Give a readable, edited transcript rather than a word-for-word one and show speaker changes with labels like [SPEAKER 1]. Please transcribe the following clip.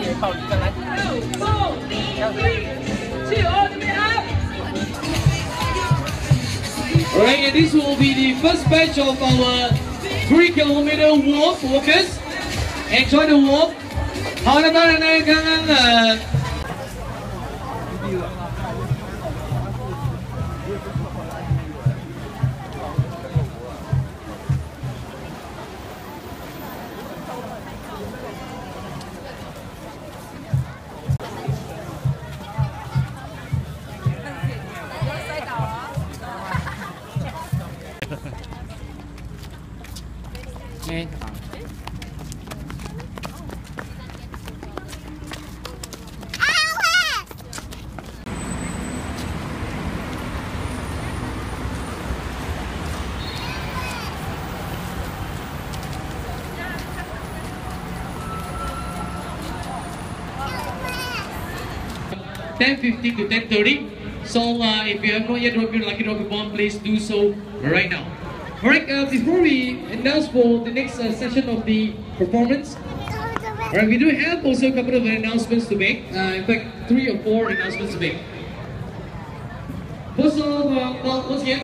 [SPEAKER 1] Alright, and this will be the first batch of our 3-kilometer walk walkers. Enjoy the walk. 好的，当然呢，刚刚10:15 to 10:30. So if you have not yet dropped your Lucky Rocket Bomb, please do so right now. Alright, before we announce for the next session of the performance, alright, we do have also a couple of announcements to make. In fact, 3 or 4 announcements to make. First of all, once again,